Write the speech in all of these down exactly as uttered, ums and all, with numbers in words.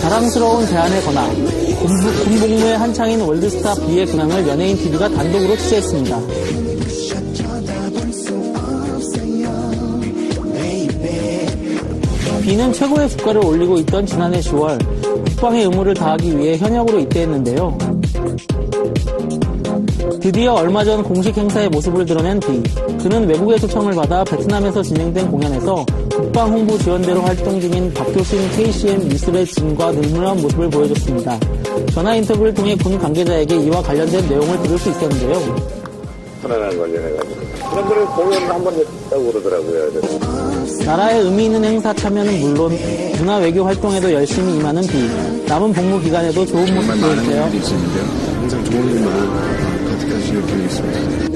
자랑스러운 제안에 거나 군 복무에 한창인 월드스타 B의 근황을 연예인 티비가 단독으로 취재했습니다. B는 최고의 주가를 올리고 있던 지난해 시월 국방의 의무를 다하기 위해 현역으로 입대했는데요. 드디어 얼마 전 공식 행사의 모습을 드러낸 B. 그는 외국의 초청을 받아 베트남에서 진행된 공연에서 국방 홍보 지원대로 활동 중인 박효신 케이씨엠 뉴스의 진과 눈물난 모습을 보여줬습니다. 전화 인터뷰를 통해 군 관계자에게 이와 관련된 내용을 들을 수 있었는데요. 하나랑 관련해가지고 그런 공연 한번 했다고 그러더라고요. 나라에 의미 있는 행사 참여는 물론 문화 외교 활동에도 열심히 임하는 B. 남은 복무 기간에도 좋은 모습 보여주세요. 항상 좋은 일만 가득하시길 빌겠습니다.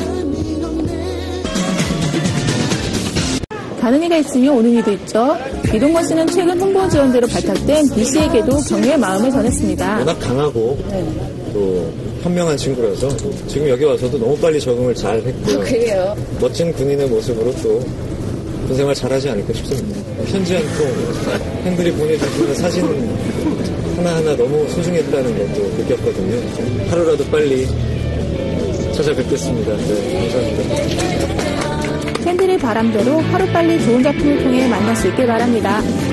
가는 이가 있으면 오는 이도 있죠. 이동건 씨는 최근 홍보 지원대로 발탁된 B 씨에게도 격려의 마음을 전했습니다. 워낙 강하고 네. 또 현명한 친구라서 지금 여기 와서도 너무 빨리 적응을 잘 했고요. 아, 그래요? 멋진 군인의 모습으로 또 군생활 잘하지 않을까 싶습니다. 편지 한 통, 팬들이 보내주시는 사진 하나하나 너무 소중했다는 것도 느꼈거든요. 하루라도 빨리 찾아뵙겠습니다. 네, 감사합니다. 팬들의 바람대로 하루빨리 좋은 작품을 통해 만날 수 있길 바랍니다.